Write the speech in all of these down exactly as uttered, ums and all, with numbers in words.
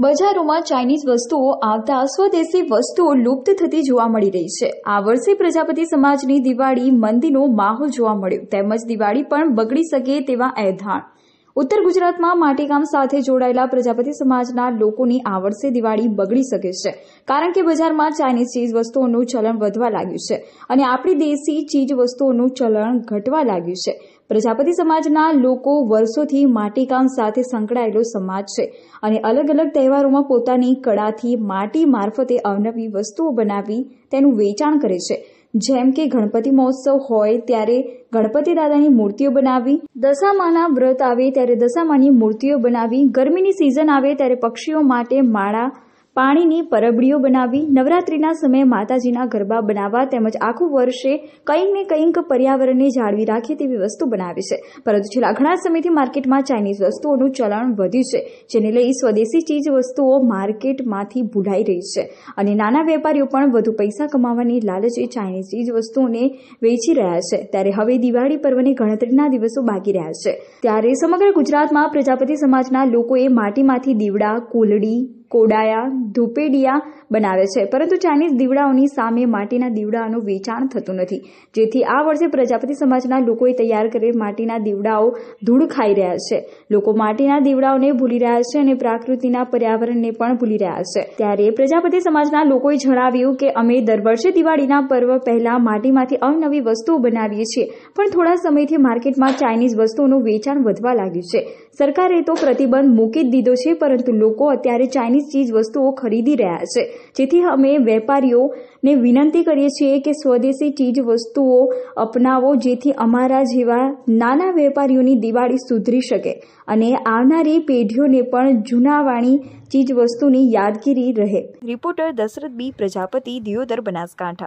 બજારોમાં ચાઇનીઝ વસ્તુઓ આવતા સ્વદેશી વસ્તુઓ લુપ્ત થતી જોવા મળી રહી છે। આ વર્ષે પ્રજાપતિ સમાજની દિવાળી મંદીનો માહોલ જોવા મળ્યો, તેમજ દિવાળી પણ બગડી શકે તેવા એંધાણ। ઉત્તર ગુજરાતમાં માટીકામ સાથે જોડાયેલા પ્રજાપતિ સમાજના લોકોની આ વર્ષે દિવાળી બગડી શકે છે, કારણ કે બજારમાં ચાઇનીઝ ચીજ વસ્તુઓનું ચલણ વધવા લાગ્યું છે અને આપણી દેશી ચીજ વસ્તુઓનું ચલણ ઘટવા લાગ્યું છે। પ્રજાપતિ સમાજના લોકો વર્ષોથી માટીકામ સાથે સંકળાયેલો સમાજ છે અને અલગ અલગ તહેવારોમાં પોતાની કળાથી માટી મારફતે અવનવી વસ્તુઓ બનાવી તેનું વેચાણ કરે છે। જેમ કે ગણપતિ મહોત્સવ હોય ત્યારે ગણપતિ દાદાની મૂર્તિઓ બનાવી, દશામાના વ્રત આવે ત્યારે દશામાની મૂર્તિઓ બનાવી, ગરમીની સિઝન આવે ત્યારે પક્ષીઓ માટે માળા પાણીની પરબડીઓ બનાવી, નવરાત્રિના સમયે માતાજીના ગરબા બનાવવા તેમજ આખું વર્ષે કંઈક ને કંઈક પર્યાવરણને જાળવી રાખે તેવી વસ્તુ બનાવે છે। પરંતુ છેલ્લા ઘણા સમયથી માર્કેટમાં ચાઇનીઝ વસ્તુઓનું ચલણ વધ્યું છે, જેને લઈ સ્વદેશી ચીજ વસ્તુઓ માર્કેટમાંથી ભૂલાઈ રહી છે અને નાના વેપારીઓ પણ વધુ પૈસા કમાવાની લાલચે ચાઇનીઝ ચીજ વસ્તુઓને વેચી રહ્યા છે। ત્યારે હવે દિવાળી પર્વને ગણતરીના દિવસો બાકી રહ્યા છે, ત્યારે સમગ્ર ગુજરાતમાં પ્રજાપતિ સમાજના લોકોએ માટીમાંથી દીવડા, કોલડી, કોડાયા, ધૂપેડિયા બનાવે છે, પરંતુ ચાઇનીઝ દીવડાઓની સામે માટીના દીવડાઓનું વેચાણ થતું નથી, જેથી આ વર્ષે પ્રજાપતિ સમાજના લોકોએ તૈયાર કરેલ માટીના દીવડાઓ ધૂળ ખાઈ રહ્યા છે। લોકો માટીના દીવડાઓને ભૂલી રહ્યા છે અને પ્રકૃતિના પર્યાવરણને પણ ભૂલી રહ્યા છે। ત્યારે પ્રજાપતિ સમાજના લોકોએ જણાવ્યું કે અમે દર વર્ષે દિવાળીના પર્વ પહેલા માટીમાંથી અવનવી વસ્તુઓ બનાવીએ છીએ, પણ થોડા સમયથી માર્કેટમાં ચાઇનીઝ વસ્તુઓનું વેચાણ વધવા લાગ્યું છે। સરકારે તો પ્રતિબંધ મૂકી જ દીધો છે, પરંતુ લોકો અત્યારે ચાઇનીઝ ચીજ વસ્તુઓ ખરીદી રહ્યા છે, જેથી અમે વેપારીઓને વિનંતી કરીએ છીએ કે સ્વદેશી ચીજ વસ્તુઓ અપનાવો, જેથી અમારા જેવા નાના વેપારીઓની દિવાળી સુધરી શકે અને આવનારી પેઢીઓને પણ જૂનાવાણી ચીજ વસ્તુની યાદગીરી રહે। Reporter Dasharath B Prajapati, Deodar, Banaskantha.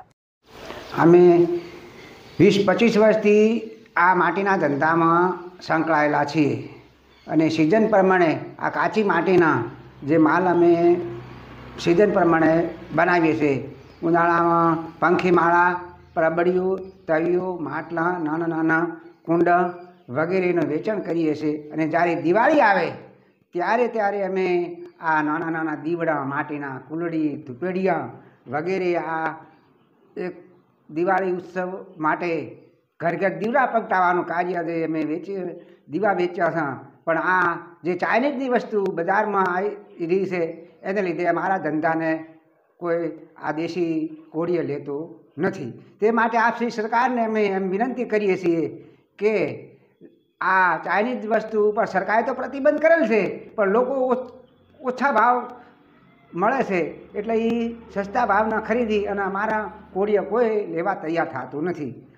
અમે વીસ પચીસ વર્ષથી આ માટીના ધંધામાં સંકળાયેલા છીએ અને સિઝન પ્રમાણે આ કાચી માટીના જે માલ અમે સિઝન પ્રમાણે બનાવીએ છીએ। ઉનાળામાં પંખી માળા, પરબડીઓ, તવીઓ, માટલા, નાના નાના કુંડ વગેરેનું વેચાણ કરીએ છીએ અને જ્યારે દિવાળી આવે ત્યારે ત્યારે અમે આ નાના નાના દીવડા, માટીના કુલડી, ધૂપેડિયા વગેરે આ એક દિવાળી ઉત્સવ માટે ઘર ઘર દીવડા પ્રગટાવવાનું કાર્ય જે અમે વેચી દીવા વેચ્યા હતા, પણ આ જે ચાઇનીઝની વસ્તુ બજારમાં આવી રહી છે એને લીધે અમારા ધંધાને કોઈ આ દેશી કોળીએ લેતો નથી। તે માટે આપ શ્રી સરકારને અમે એમ વિનંતી કરીએ છીએ કે આ ચાઇનીઝ વસ્તુ ઉપર સરકારે તો પ્રતિબંધ કરેલ છે, પણ લોકો ઓછા ભાવ મળે છે એટલે એ સસ્તા ભાવના ખરીદી અને અમારા કોળીએ કોઈ લેવા તૈયાર થતું નથી।